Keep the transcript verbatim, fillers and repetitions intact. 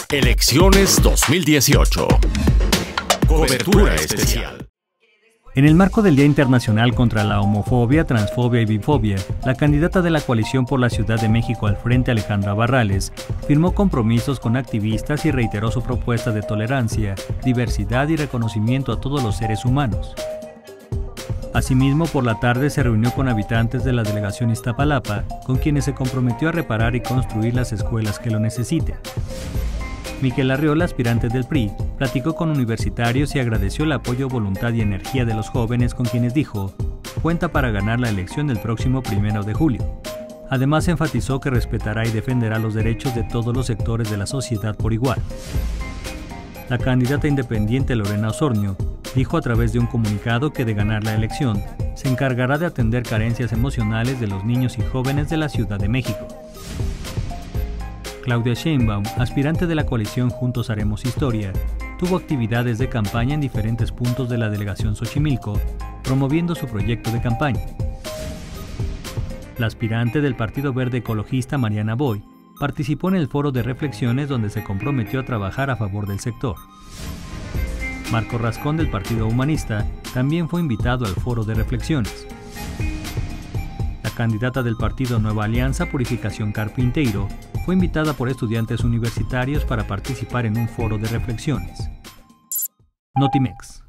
Elecciones dos mil dieciocho. Cobertura especial. En el marco del Día Internacional contra la Homofobia, Transfobia y Bifobia, la candidata de la Coalición por la Ciudad de México al Frente, Alejandra Barrales, firmó compromisos con activistas y reiteró su propuesta de tolerancia, diversidad y reconocimiento a todos los seres humanos. Asimismo, por la tarde se reunió con habitantes de la delegación Iztapalapa, con quienes se comprometió a reparar y construir las escuelas que lo necesiten. Miquel Arriola, aspirante del P R I, platicó con universitarios y agradeció el apoyo, voluntad y energía de los jóvenes, con quienes dijo, cuenta para ganar la elección del próximo primero de julio. Además, enfatizó que respetará y defenderá los derechos de todos los sectores de la sociedad por igual. La candidata independiente Lorena Osornio dijo a través de un comunicado que de ganar la elección, se encargará de atender carencias emocionales de los niños y jóvenes de la Ciudad de México. Claudia Sheinbaum, aspirante de la coalición Juntos Haremos Historia, tuvo actividades de campaña en diferentes puntos de la delegación Xochimilco, promoviendo su proyecto de campaña. La aspirante del Partido Verde Ecologista, Mariana Boy, participó en el foro de reflexiones donde se comprometió a trabajar a favor del sector. Marco Rascón, del Partido Humanista, también fue invitado al foro de reflexiones. La candidata del partido Nueva Alianza Purificación Carpinteiro fue invitada por estudiantes universitarios para participar en un foro de reflexiones. Notimex.